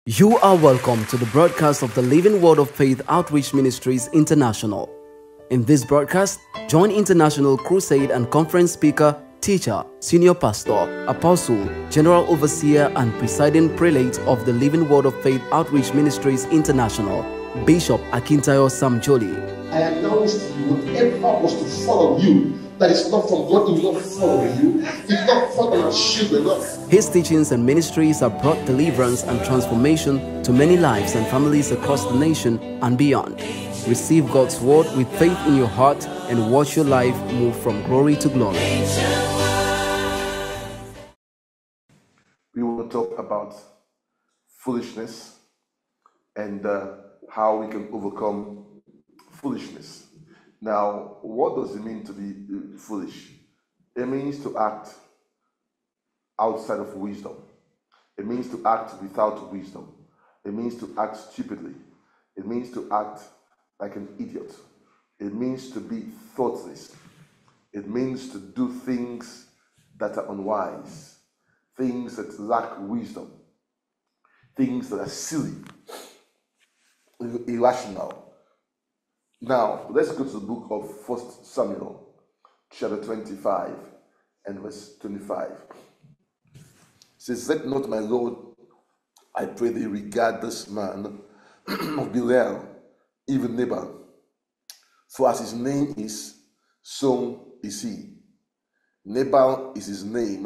You are welcome to the broadcast of the Living Word of Faith Outreach Ministries International. In this broadcast, join International Crusade and Conference speaker, teacher, senior pastor, apostle, general overseer, and presiding prelate of the Living Word of Faith Outreach Ministries International, Bishop Akintayo Samjoli. I announce to you, whatever was to follow you, that is not from God, it will not follow you. It will not follow our children. His teachings and ministries have brought deliverance and transformation to many lives and families across the nation and beyond. Receive God's word with faith in your heart and watch your life move from glory to glory. We will talk about foolishness and how we can overcome foolishness. Now, what does it mean to be foolish? It means to act outside of wisdom. It means to act without wisdom. It means to act stupidly. It means to act like an idiot. It means to be thoughtless. It means to do things that are unwise, things that lack wisdom, things that are silly, irrational. Now, let's go to the book of 1 Samuel, chapter 25 and verse 25. It says, "Let not my Lord, I pray thee, regard this man of Belial, even Nabal. For as his name is, so is he. Nabal is his name,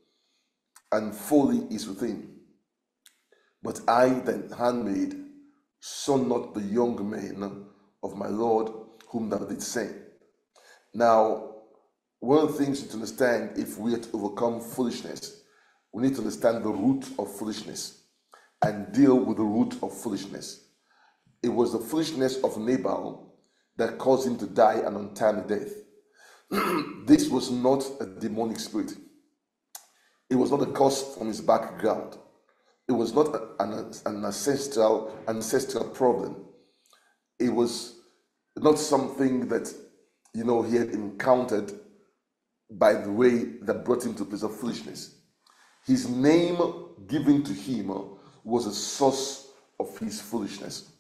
and folly is with him. But I, thine handmaid, saw not the young man of my Lord whom thou didst send." Now, one of the things you need to understand, if we are to overcome foolishness, we need to understand the root of foolishness and deal with the root of foolishness. It was the foolishness of Nabal that caused him to die an untimely death. This was not a demonic spirit. It was not a cause from his background. It was not an ancestral problem. It was not something that, he had encountered by the way that brought him to a place of foolishness. His name given to him was a source of his foolishness.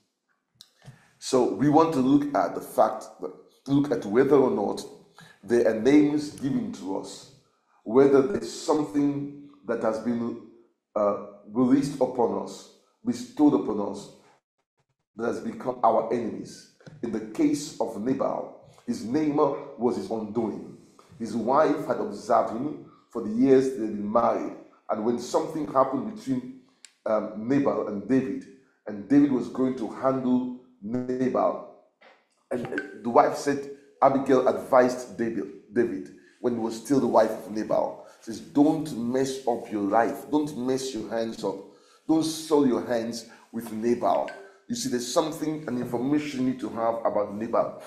So we want to look at the fact, look at whether or not there are names given to us, whether there's something that has been released upon us, bestowed upon us, that has become our enemies. In the case of Nabal, his name was his undoing. His wife had observed him for the years they had been married, and when something happened between Nabal and David was going to handle Nabal, and the wife said, Abigail advised David when he was still the wife of Nabal, says, "Don't mess up your life. Don't mess your hands up. Don't soil your hands with Nabal." You see, there's an information you need to have about Nabal.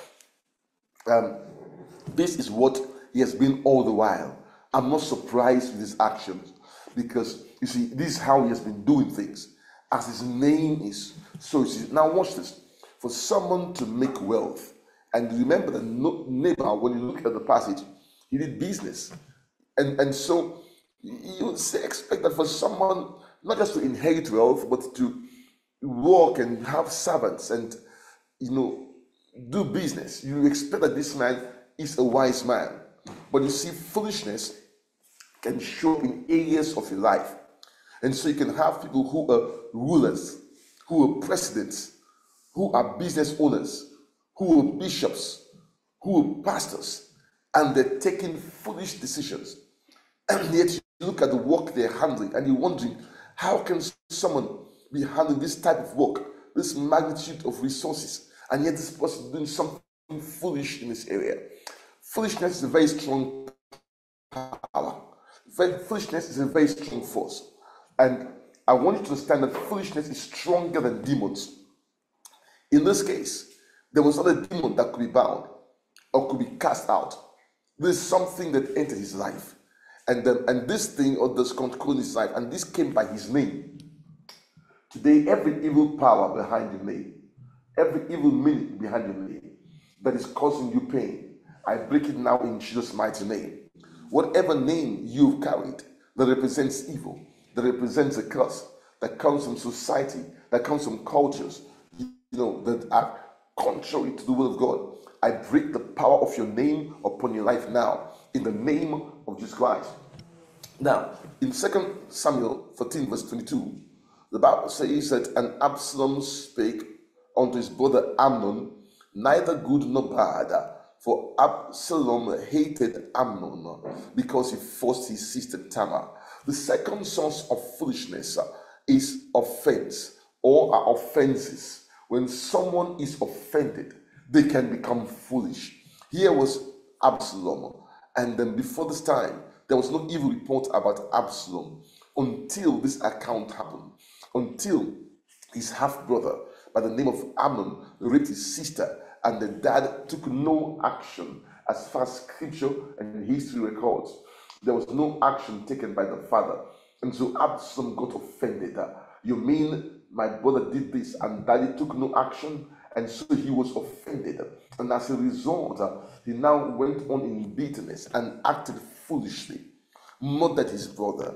This is what he has been all the while. I'm not surprised with his actions because, you see, this is how he has been doing things. As his name is, so is he. Now watch this. For someone to make wealth, and remember that Nabal, when you look at the passage, he did business. And so you would expect that for someone not just to inherit wealth, but to work and have servants and do business, you expect that this man is a wise man. But you see, foolishness can show in areas of your life. And so you can have people who are rulers, who are presidents, who are business owners, who are bishops, who are pastors, and they're taking foolish decisions. And yet you look at the work they're handling and you're wondering, how can someone be handling this type of work, this magnitude of resources, and yet this person doing something foolish in this area? Foolishness is a very strong power. Foolishness is a very strong force. And I want you to understand that foolishness is stronger than demons. In this case, there was not a demon that could be bound or could be cast out. There's something that entered his life. And this thing or this control in his life, and this came by his name. Today, every evil power behind your name, every evil meaning behind your name that is causing you pain, I break it now in Jesus' mighty name. Whatever name you've carried that represents evil, that represents a curse, that comes from society, that comes from cultures, that are contrary to the will of God. I break the power of your name upon your life now, in the name of Jesus Christ. Now, in 2 Samuel 14, verse 22, the Bible says that, and Absalom spake unto his brother Amnon, neither good nor bad, for Absalom hated Amnon because he forced his sister Tamar. The second source of foolishness is offense, or are offenses. When someone is offended, they can become foolish. Here was Absalom, and then before this time, there was no evil report about Absalom until this account happened, until his half-brother by the name of Amnon raped his sister, and the dad took no action. As far as scripture and history records, there was no action taken by the father, and so Absalom got offended. You mean my brother did this and daddy took no action? And so he was offended, and as a result, he now went on in bitterness and acted foolishly. Not that his brother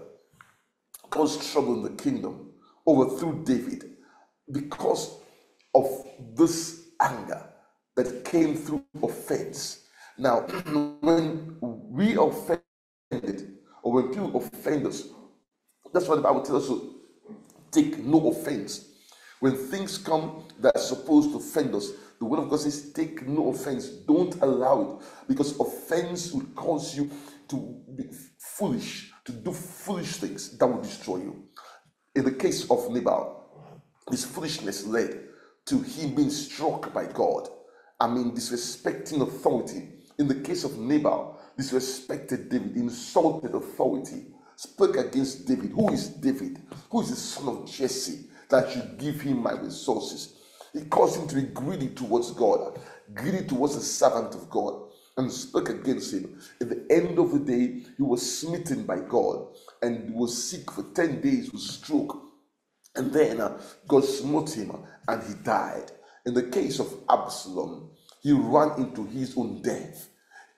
caused trouble in the kingdom, overthrew David because of this anger that came through offense. Now, when we are offended, or when people offend us, that's what the Bible tells us to take no offense. When things come that are supposed to offend us, the word of God says, take no offense. Don't allow it, because offense will cause you to be foolish, to do foolish things that will destroy you. In the case of Nabal, his foolishness led to him being struck by God. Disrespecting authority. In the case of Nabal, disrespected David, insulted authority, spoke against David. Who is David? Who is the son of Jesse, that you give him my resources? He caused him to be greedy towards God, greedy towards the servant of God, and spoke against him. At the end of the day, he was smitten by God and was sick for 10 days with stroke. And then God smote him and he died. In the case of Absalom, he ran into his own death.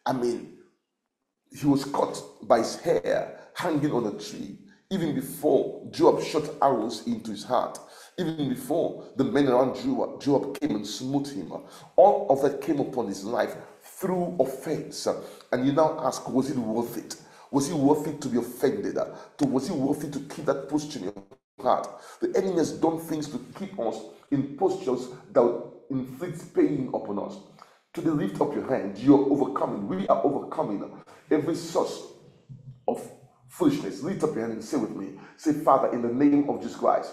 He was caught by his hair hanging on a tree, even before Joab shot arrows into his heart, even before the men around Joab came and smote him. All of that came upon his life through offense. And you now ask, was it worth it? Was it worth it to be offended? Was it worth it to keep that posture in your heart? The enemy has done things to keep us in postures that will inflict pain upon us. Today, lift up your hand. You are overcoming. We are overcoming every source of foolishness. Lift up your hand and say with me. Say, Father, in the name of Jesus Christ,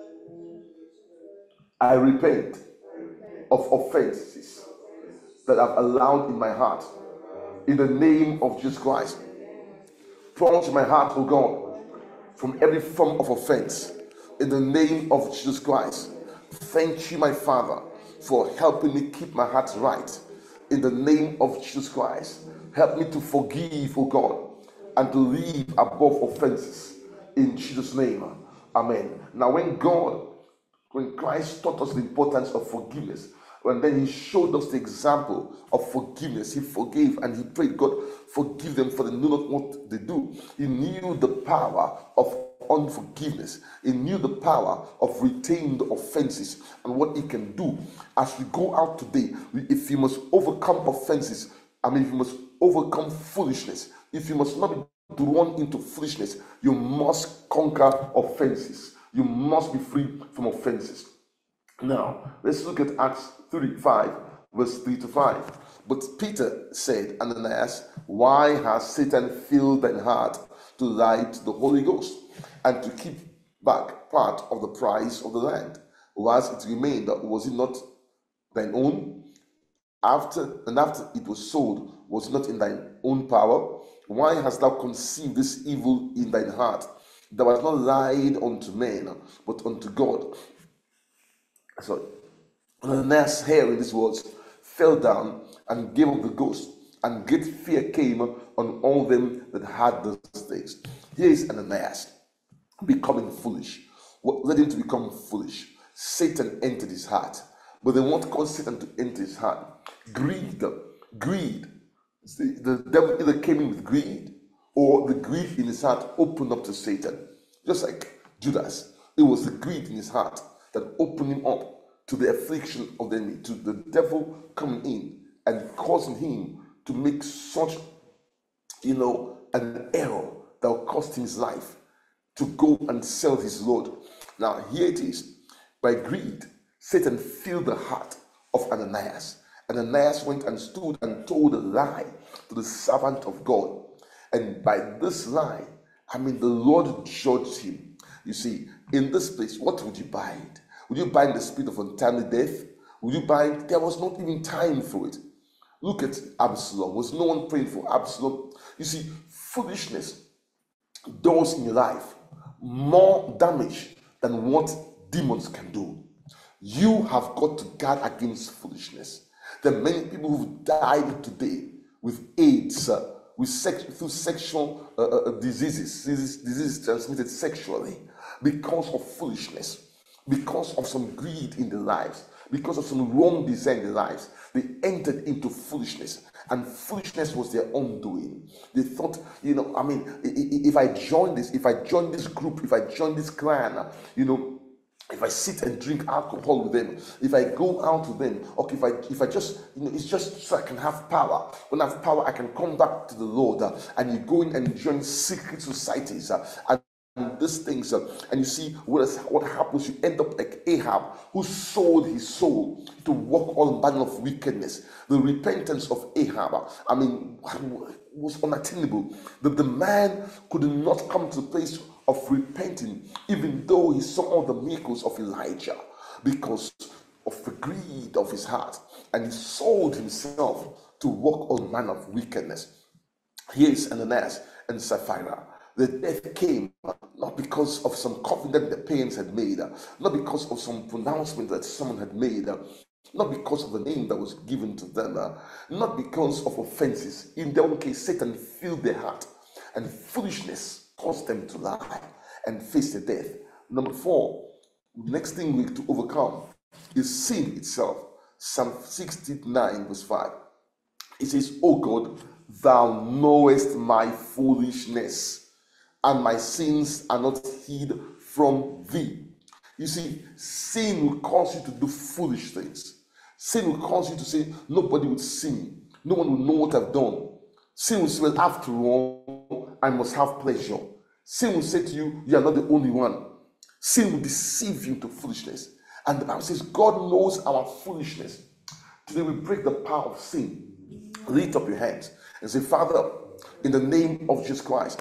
I repent of offenses that I've allowed in my heart. In the name of Jesus Christ, purge my heart, O God, from every form of offense. In the name of Jesus Christ, thank you, my Father, for helping me keep my heart right. In the name of Jesus Christ, help me to forgive, O God, and to live above offenses. In Jesus' name, amen. Now, when Christ taught us the importance of forgiveness, and then he showed us the example of forgiveness, he forgave and he prayed, God, forgive them, for they know not what they do. He knew the power of unforgiveness. He knew the power of retained offenses and what he can do. As we go out today, if you must overcome offenses, if you must overcome foolishness, if you must not be drawn into foolishness, you must conquer offenses. You must be free from offenses. Now, let's look at Acts 35, verse 3-5. But Peter said, Ananias, why has Satan filled thine heart to lie to the Holy Ghost, and to keep back part of the price of the land? Whilst it remained, was it not thine own? After it was sold, was it not in thine own power? Why hast thou conceived this evil in thine heart? Thou hast not lied unto men, but unto God. So Ananias, hearing these words, fell down and gave up the ghost, and great fear came on all them that had those things. Here is Ananias becoming foolish. What led him to become foolish? Satan entered his heart. But then what caused Satan to enter his heart? Greed. The devil either came in with greed, or the greed in his heart opened up to Satan. Just like Judas. It was the greed in his heart that opened him up to the affliction of the enemy, to the devil coming in and causing him to make such, an error that will cost him his life, to go and sell his Lord. Now, here it is. By greed, Satan filled the heart of Ananias. Ananias went and stood and told a lie to the servant of God. And by this lie, the Lord judged him. You see, in this place, what would you bind? Would you bind the spirit of untimely death? Would you bind? There was not even time for it. Look at Absalom. Was no one praying for Absalom? You see, foolishness does in your life more damage than what demons can do. You have got to guard against foolishness. There are many people who've died today with AIDS, through sexual diseases transmitted sexually, because of foolishness, because of some greed in their lives, because of some wrong design in their lives. They entered into foolishness, and foolishness was their undoing. They thought, if I join this group, if I join this clan, if I sit and drink alcohol with them, if I go out with them, okay, if I just, it's just so I can have power. When I have power, I can come back to the Lord, and you go in and join secret societies, and these things, and you see what happens. You end up like Ahab, who sold his soul to walk all manner of wickedness. The repentance of Ahab, was unattainable. The man could not come to the place of repenting, even though he saw all the miracles of Elijah, because of the greed of his heart, and he sold himself to walk all manner of wickedness. Here is Ananias and Sapphira. The death came not because of some covenant the parents had made, not because of some pronouncement that someone had made, not because of the name that was given to them, not because of offenses. In their own case, Satan filled their heart, and foolishness caused them to lie and face the death. Number 4, next thing we to overcome is sin itself. Psalm 69 verse 5. It says, "O God, thou knowest my foolishness, and my sins are not hid from thee." You see, sin will cause you to do foolish things. Sin will cause you to say, nobody would see me. No one will know what I've done. Sin will say, well, after all, I must have pleasure. Sin will say to you, you are not the only one. Sin will deceive you to foolishness. And the Bible says, God knows our foolishness. Today we break the power of sin. Lift up your hands and say, Father, in the name of Jesus Christ,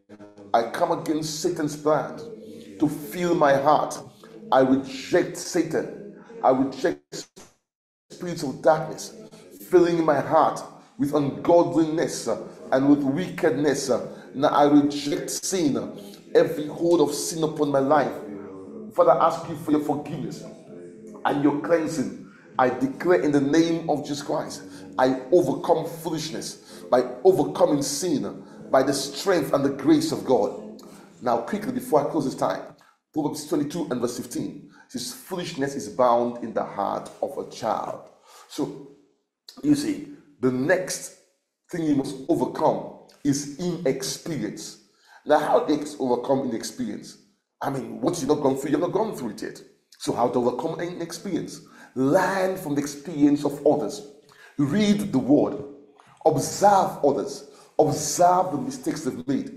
I come against Satan's plan to fill my heart. I reject Satan. I reject spirits of darkness filling my heart with ungodliness and with wickedness. Now I reject sin, every hold of sin upon my life. Father, I ask you for your forgiveness and your cleansing. I declare in the name of Jesus Christ, I overcome foolishness by overcoming sin by the strength and the grace of God. Now quickly, before I close this time, Proverbs 22 and verse 15 says, foolishness is bound in the heart of a child. So, you see, the next thing you must overcome is inexperience. Now, how do you overcome inexperience? What you've not gone through, you've not gone through it yet. So how to overcome inexperience? Learn from the experience of others. Read the word. Observe others. Observe the mistakes they've made.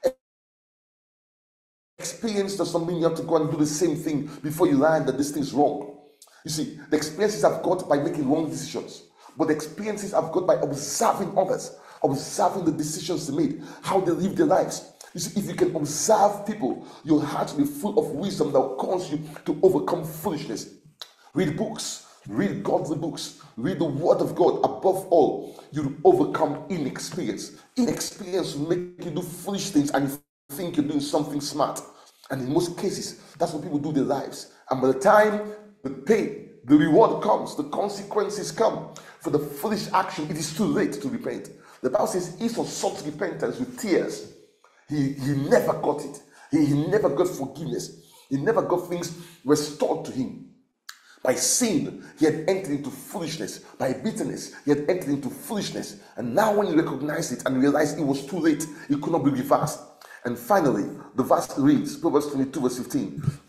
Experience does not mean you have to go and do the same thing before you learn that this thing is wrong. You see, the experiences I've got by making wrong decisions, but the experiences I've got by observing others, observing the decisions they made, how they live their lives. You see, if you can observe people, your heart will be full of wisdom that will cause you to overcome foolishness. Read books, read godly books, read the word of God. Above all, you will overcome inexperience. Inexperience will make you do foolish things and you think you're doing something smart. And in most cases, that's what people do their lives. And by the time the pay, the reward comes, the consequences come for the foolish action, it is too late to repent. The Bible says Esau sought repentance with tears. He never got it. He never got forgiveness. He never got things restored to him. By sin, he had entered into foolishness. By bitterness, he had entered into foolishness. And now when he recognized it and realized it was too late, it could not be reversed. And finally, the verse reads, Proverbs 22 verse 15,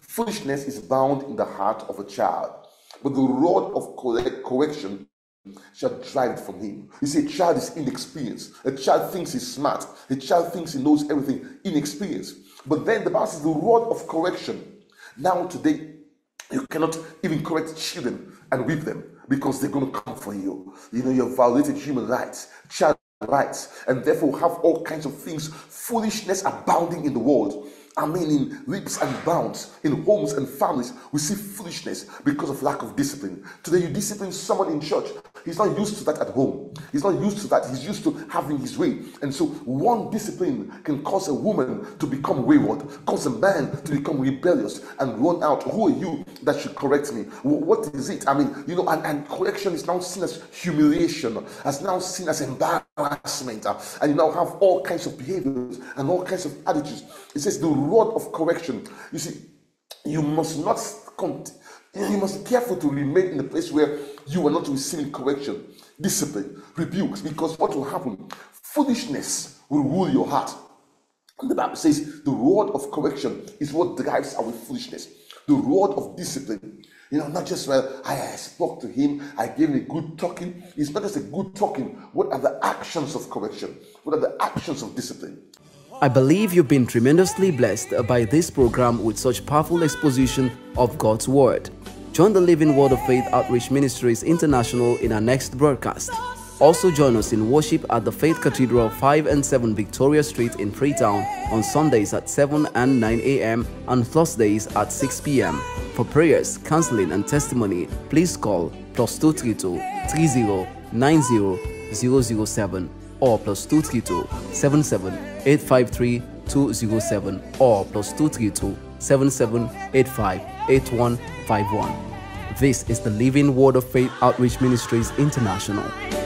Foolishness is bound in the heart of a child, but the rod of correction shall drive it from him. You see, a child is inexperienced. A child thinks he's smart. A child thinks he knows everything. Inexperienced. But then the Bible says the rod of correction. Now today, you cannot even correct children and whip them because they're going to come for you. You know, you've violated human rights, child rights, and therefore have all kinds of things, foolishness abounding in the world. I mean, in leaps and bounds, in homes and families, we see foolishness because of lack of discipline. Today, you discipline someone in church. He's not used to that at home. He's not used to that. He's used to having his way. And so one discipline can cause a woman to become wayward, cause a man to become rebellious and run out. Who are you that should correct me? What is it? I mean, you know, and correction is now seen as humiliation, as now seen as embarrassment. And you now have all kinds of behaviors and all kinds of attitudes. It says the rod of correction. You see, you must not you must be careful to remain in a place where you are not receiving correction, discipline, rebukes, because what will happen? Foolishness will rule your heart. And the Bible says the rod of correction is what drives our foolishness. The rod of discipline. You know, not just, well, I spoke to him, I gave him a good talking. It's not just a good talking. What are the actions of correction? What are the actions of discipline? I believe you've been tremendously blessed by this program with such powerful exposition of God's Word. Join the Living Word of Faith Outreach Ministries International in our next broadcast. Also join us in worship at the Faith Cathedral 5 and 7 Victoria Street in Freetown on Sundays at 7 and 9 a.m. and Thursdays at 6 p.m. For prayers, counseling and testimony, please call +232 30 90 007 or +232 77 853 207 or +232 7785 8151. This is the Living Word of Faith Outreach Ministries International.